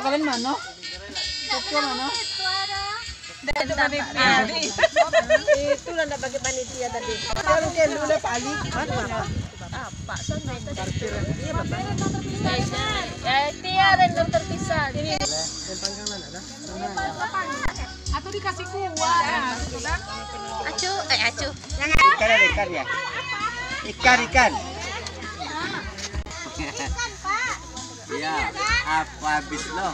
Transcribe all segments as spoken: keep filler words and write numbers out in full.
kalian mana? Itu mana? Dan panitia. Itu lah nak bagi panitia tadi. Kalau dia dulu paling mana? Ah, Pak Son itu. Iya, Bapak. Ya, tiada yang terpisah. Ini Atau dikasih kuah. acu, eh acu. Ikan ada ikan ya? Ikan ikan. Iya, apa habis lo?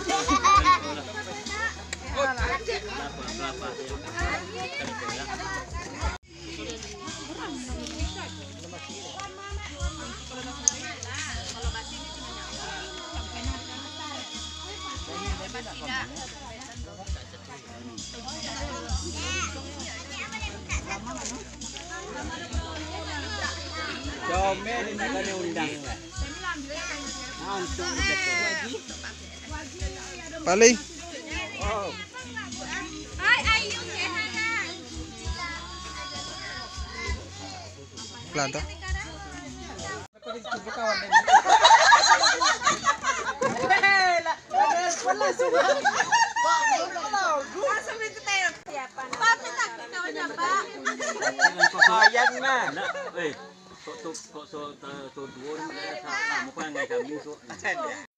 Comel ini kan undang lah. Langsung lagi. Pali. Oh. Pelan toh. Ayan na. Eh, kok kok so to duon sa mo pa ngay kami so.